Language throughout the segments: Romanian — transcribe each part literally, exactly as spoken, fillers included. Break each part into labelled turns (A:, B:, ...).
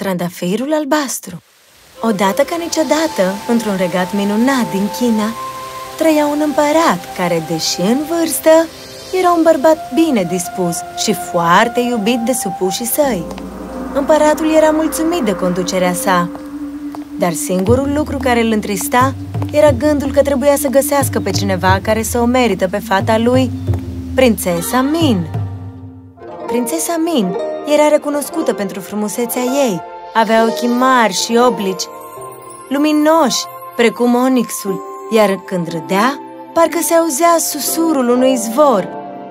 A: Trandafirul albastru. Odată ca niciodată, într-un regat minunat din China, trăia un împărat care, deși în vârstă, era un bărbat bine dispus și foarte iubit de supușii săi. Împăratul era mulțumit de conducerea sa, dar singurul lucru care îl întrista era gândul că trebuia să găsească pe cineva care să o merită pe fata lui, prințesa Min. Prințesa Min era recunoscută pentru frumusețea ei. Avea ochii mari și oblici, luminoși, precum onixul, iar când râdea, parcă se auzea susurul unui izvor.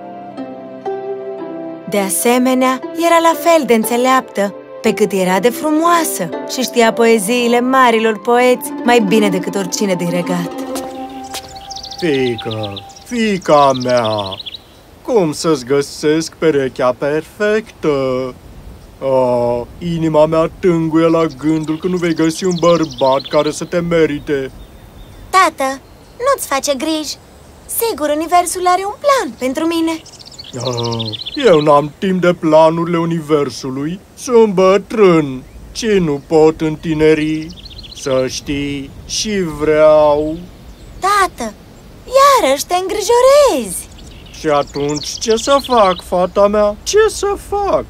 A: De asemenea, era la fel de înțeleaptă, pe cât era de frumoasă și știa poeziile marilor poeți mai bine decât oricine din regat.
B: Fiică, fiica mea, cum să-ți găsesc perechea perfectă? Oh, inima mea tânguie la gândul că nu vei găsi un bărbat care să te merite.
A: Tată, nu-ți face griji. Sigur, universul are un plan pentru mine.
B: Oh, eu n-am timp de planurile universului. Sunt bătrân și nu pot întineri. Să știi, și vreau.
A: Tată, iarăși te îngrijorezi.
B: Și atunci ce să fac, fata mea? Ce să fac?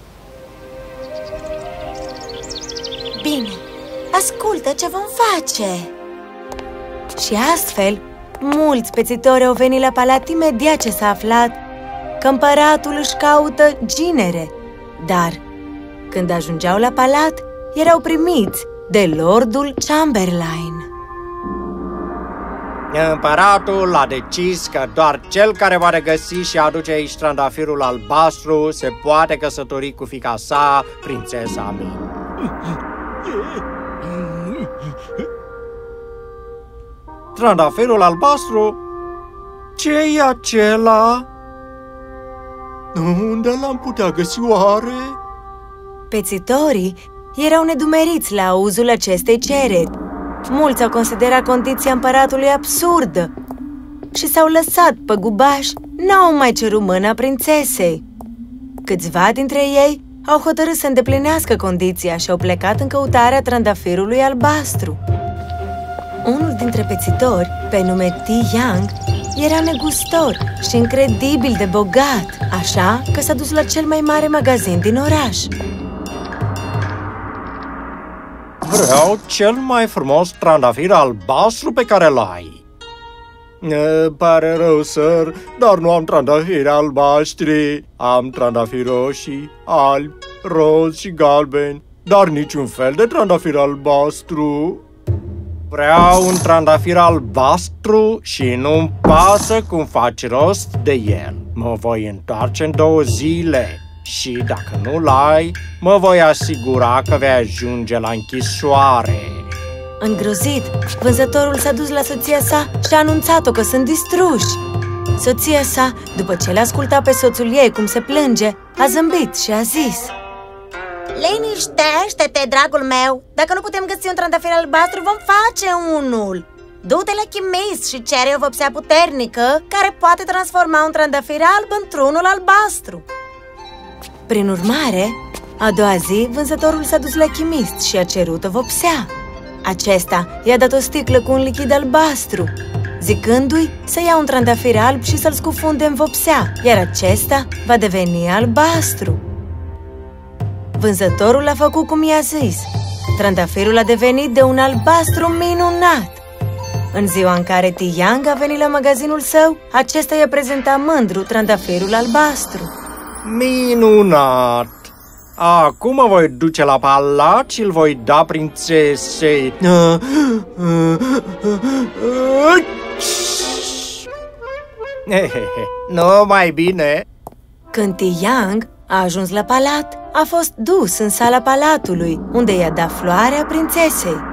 A: Bine, ascultă ce vom face. Și astfel, mulți pețitori au venit la palat imediat ce s-a aflat că împăratul își caută ginere. Dar, când ajungeau la palat, erau primiți de Lordul Chamberlain.
B: Împăratul a decis că doar cel care va regăsi și aduce aici trandafirul albastru se poate căsători cu fiica sa, prințesa Min. Trandafirul albastru? Ce-i acela? Unde l-am putea găsi oare?
A: Pețitorii erau nedumeriți la auzul acestei cereri. Mulți au considerat condiția împăratului absurdă și s-au lăsat păgubași, n-au mai cerut mâna prințesei. Câțiva dintre ei au hotărât să îndeplinească condiția și au plecat în căutarea trandafirului albastru. Unul dintre pețitori, pe nume Ti Yang, era negustor și incredibil de bogat, așa că s-a dus la cel mai mare magazin din oraș.
B: Vreau cel mai frumos trandafir albastru pe care l-ai. Pare rău, sir, dar nu am trandafiri albaștri. Am trandafiri roșii, albi, roz și galbeni, dar niciun fel de trandafir albastru. Vreau un trandafir albastru și nu-mi pasă cum faci rost de el. Mă voi întoarce în două zile și dacă nu-l ai, mă voi asigura că vei ajunge la închisoare.
A: Îngrozit, vânzătorul s-a dus la soția sa și a anunțat-o că sunt distruși. Soția sa, după ce l-a ascultat pe soțul ei cum se plânge, a zâmbit și a zis: liniștește-te, dragul meu! Dacă nu putem găsi un trandafir albastru, vom face unul! Du-te la chimist și cere o vopsea puternică care poate transforma un trandafir alb într-unul albastru. Prin urmare, a doua zi, vânzătorul s-a dus la chimist și a cerut o vopsea. Acesta i-a dat o sticlă cu un lichid albastru, zicându-i să ia un trandafir alb și să-l scufunde în vopsea, iar acesta va deveni albastru. Vânzătorul a făcut cum i-a zis. Trandafirul a devenit de un albastru minunat. În ziua în care Ti Yang a venit la magazinul său, acesta i-a prezentat mândru trandafirul albastru.
B: Minunat! Acum mă voi duce la palat și îl voi da prințesei. Nu mai bine.
A: Când Ti Yang a ajuns la palat, a fost dus în sala palatului, unde i-a dat floarea prințesei.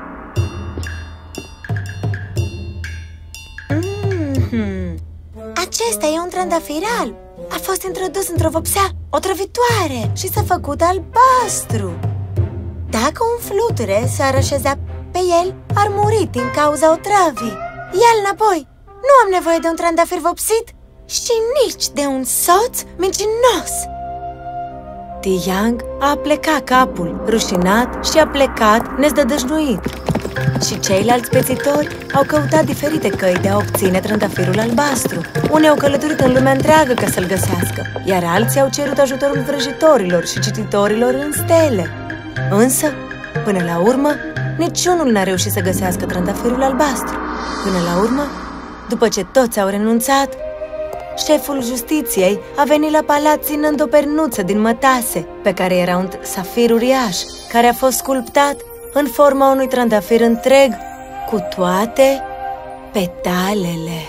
A: Mm-hmm. Acesta e un trandafir alb. A fost introdus într-o vopsea otrăvitoare și s-a făcut albastru. Dacă un fluture s-ar așeza pe el, ar muri din cauza otrăvii. Ia-l înapoi! Nu am nevoie de un trandafir vopsit și nici de un soț mincinos. Tiang a plecat capul, rușinat, și a plecat nezdădăjnuit. Și ceilalți pețitori au căutat diferite căi de a obține trandafirul albastru. Unii au călătorit în lumea întreagă ca să-l găsească, iar alții au cerut ajutorul vrăjitorilor și cititorilor în stele. Însă, până la urmă, niciunul n-a reușit să găsească trandafirul albastru. Până la urmă, după ce toți au renunțat, șeful justiției a venit la palat ținând o pernuță din mătase, pe care era un safir uriaș, care a fost sculptat în forma unui trandafir întreg, cu toate petalele.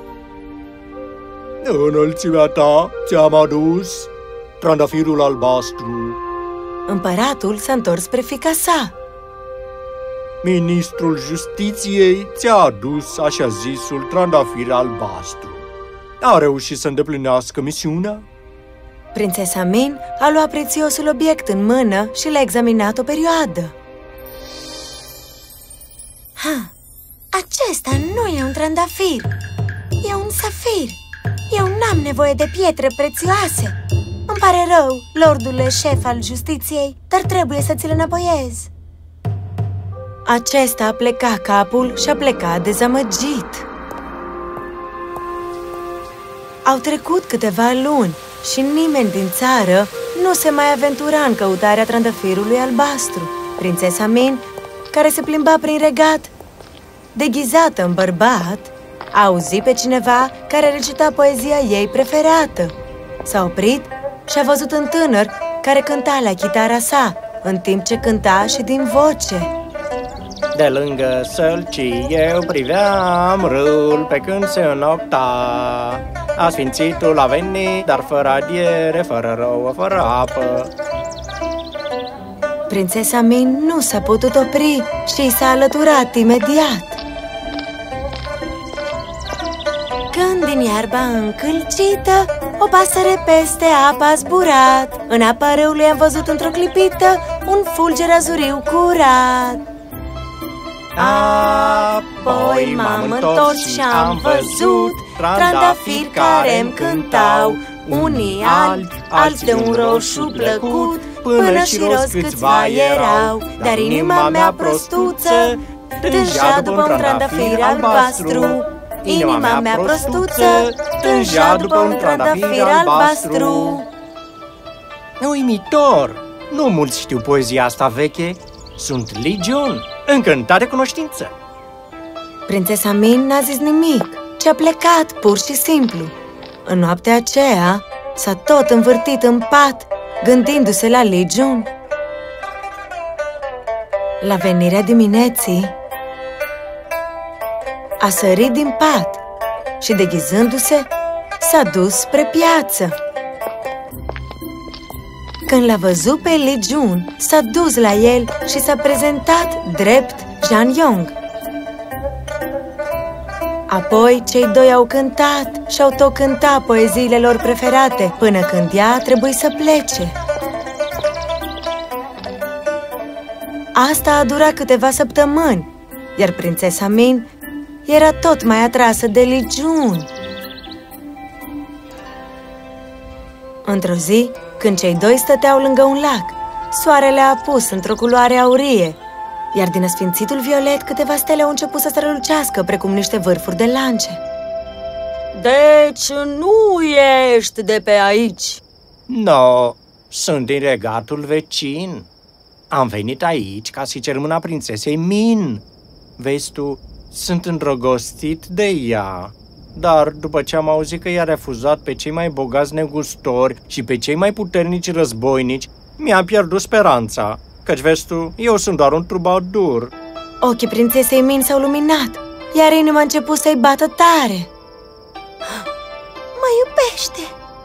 B: Înălțimea ta, ți-am adus trandafirul albastru.
A: Împăratul s-a întors spre fiica sa.
B: Ministrul Justiției ți-a adus așa zisul trandafir albastru. A reușit să îndeplinească misiunea?
A: Prințesa Min a luat prețiosul obiect în mână și l-a examinat o perioadă. Ha, acesta nu e un trandafir, e un safir. Eu n-am nevoie de pietre prețioase. Îmi pare rău, lordule șef al justiției, dar trebuie să ți-l înapoiez. Acesta a plecat capul și a plecat dezamăgit. Au trecut câteva luni și nimeni din țară nu se mai aventura în căutarea trandafirului albastru. Prințesa Min, care se plimba prin regat, deghizată în bărbat, a auzit pe cineva care recita poezia ei preferată. S-a oprit și a văzut un tânăr care cânta la chitara sa, în timp ce cânta și din voce.
B: De lângă sălcii eu priveam râul pe când se înopta. Asfințitul a venit, dar fără adiere, fără rouă, fără apă.
A: Prințesa Min nu s-a putut opri și s-a alăturat imediat. Când din iarba încălcită o pasăre peste apă a zburat, în apa râului am văzut într-o clipită un fulger azuriu curat. Apoi m-am întors și am văzut trandafiri care-mi cântau, unii albi, alți de un roșu plăcut, până și roz câțiva erau. Dar inima mea prostuță tângea după un trandafir albastru. Inima mea prostuță tângea după un trandafir albastru.
B: Uimitor! Nu mulți știu poezia asta veche. Sunt Li-Jun, încântat de cunoștință.
A: Prințesa Min n-a zis nimic, ci a plecat pur și simplu. În noaptea aceea s-a tot învârtit în pat, gândindu-se la Li-Jun. La venirea dimineții, a sărit din pat și, deghizându-se, s-a dus spre piață. Când l-a văzut pe Li-Jun, s-a dus la el și s-a prezentat drept Jan Yong. Apoi cei doi au cântat și au tot cântat poeziile lor preferate, până când ea trebuie să plece. Asta a durat câteva săptămâni, iar prințesa Min era tot mai atrasă de Li-Jun. Într-o zi, când cei doi stăteau lângă un lac, soarele a apus într-o culoare aurie, iar din asfințitul violet câteva stele au început să strălucească precum niște vârfuri de lance. Deci nu ești de pe aici?
B: No, sunt din regatul vecin. Am venit aici ca să-i cer mâna prințesei Min. Vezi tu, sunt îndrăgostit de ea. Dar după ce am auzit că i-a refuzat pe cei mai bogați negustori și pe cei mai puternici războinici, mi-a pierdut speranța. Căci, vezi tu, eu sunt doar un trubadur.
A: Ochii prințesei Min s-au luminat, iar inima a început să-i bată tare. Mă iubește!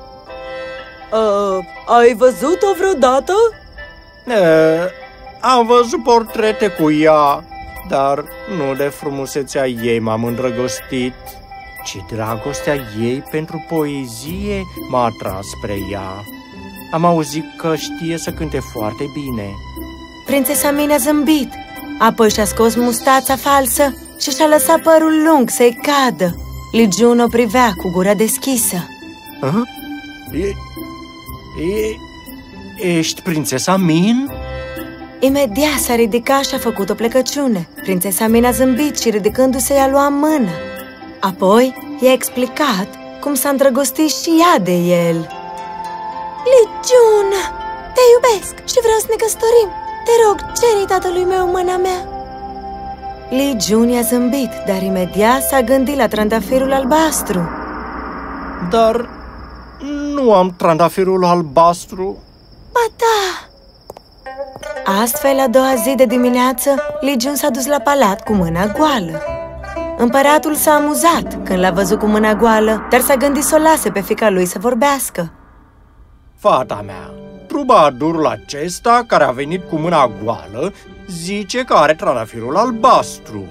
A: Uh, ai văzut-o vreodată?
B: E, am văzut portrete cu ea, dar nu de frumusețea ei m-am îndrăgostit, ci dragostea ei pentru poezie m-a atras spre ea. Am auzit că știe să cânte foarte bine.
A: Prințesa Min a zâmbit, apoi și-a scos mustața falsă și și-a lăsat părul lung să-i cadă. Li-Jun o privea cu gura deschisă.
B: Uh? E, Ești prințesa Min?
A: Imediat s-a ridicat și a făcut o plecăciune. Prințesa Min a zâmbit și ridicându-se i-a luat mână. Apoi i-a explicat cum s-a îndrăgostit și ea de el. Li Jun, te iubesc și vreau să ne căsătorim. Te rog, cere-i tatălui meu mâna mea. Li Jun i-a zâmbit, dar imediat s-a gândit la trandafirul albastru.
B: Dar nu am trandafirul albastru.
A: Ba da! Astfel, a doua zi de dimineață, Li Jun s-a dus la palat cu mâna goală. Împăratul s-a amuzat când l-a văzut cu mâna goală, dar s-a gândit să o lase pe fiica lui să vorbească.
B: Fata mea, trubadurul acesta, care a venit cu mâna goală, zice că are trandafirul albastru.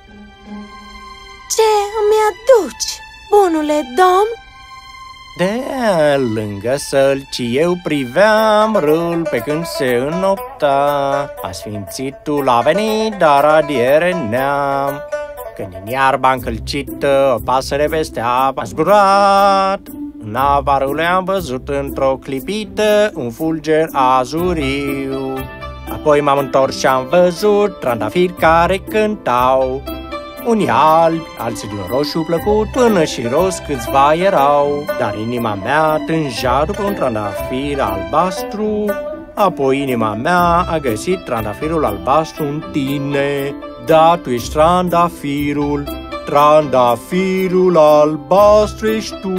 A: Ce îmi aduci, bunule domn?
B: De lângă sălci eu priveam râul pe când se înopta. Asfințitul a venit, dar adiere neam. Când în iarba încălcită o pasăre peste apă a zburat. În apa râului am văzut într-o clipită un fulger azuriu. Apoi m-am întors și am văzut trandafiri care cântau. Unii albi, alții din roșu plăcut, până și roz câțiva erau. Dar inima mea tângea după un trandafir albastru. Apoi inima mea a găsit trandafirul albastru în tine. Da, tu ești trandafirul, trandafirul albastru ești tu.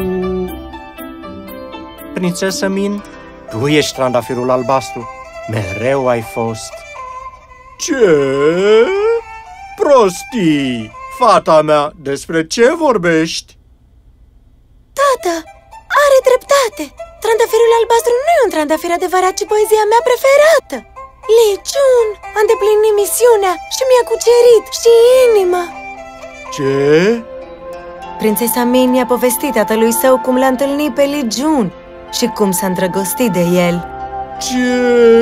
B: Prințesă Min, tu ești trandafirul albastru, mereu ai fost. Ce? Prostii! Fata mea, despre ce vorbești?
A: Tată, are dreptate! Trandafirul albastru nu e un trandafir adevărat, ci poezia mea preferată! Li Jun a îndeplinit misiunea și mi-a cucerit și inima!
B: Ce?
A: Prințesa Min i-a povestit tatălui său cum l-a întâlnit pe Li Jun și cum s-a îndrăgostit de el.
B: Ce?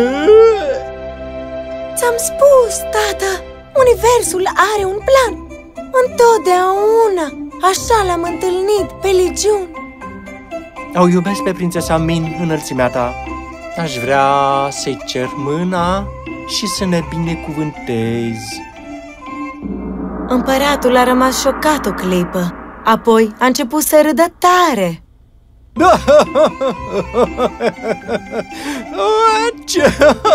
A: Ți-am spus, tată! Universul are un plan. Întotdeauna așa l-am întâlnit pe Li Jun.
B: O iubesc pe prințesa Min, înălțimea ta. Aș vrea să-i cer mâna și să ne binecuvântezi.
A: Împăratul a rămas șocat o clipă. Apoi a început să râdă tare.
B: Ce?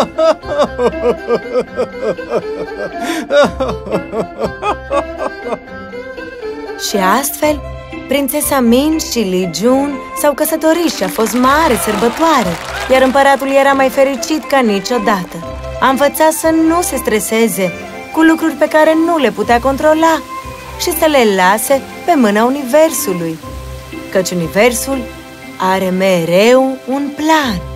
A: Și astfel, prințesa Min și Li Jun s-au căsătorit și a fost mare sărbătoare, iar împăratul era mai fericit ca niciodată. A învățat să nu se streseze cu lucruri pe care nu le putea controla și să le lase pe mâna Universului, căci Universul are mereu un plan.